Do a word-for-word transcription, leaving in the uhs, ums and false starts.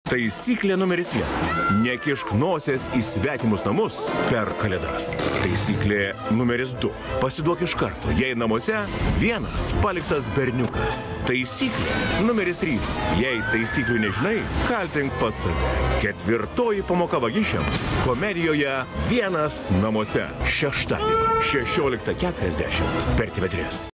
Taisyklė numeris vienas. Nekišk nosies į svetimus namus per kalėdas. Taisyklė numeris du. Pasiduok iš karto, jei namuose vienas paliktas berniukas. Taisyklė numeris trys. Jei taisyklių nežinai, kaltink pats save. Ketvirtoji pamoka vagišiams komedijoje Vienas namuose. Šeštadienį šešioliktą keturiasdešimt per T V tris.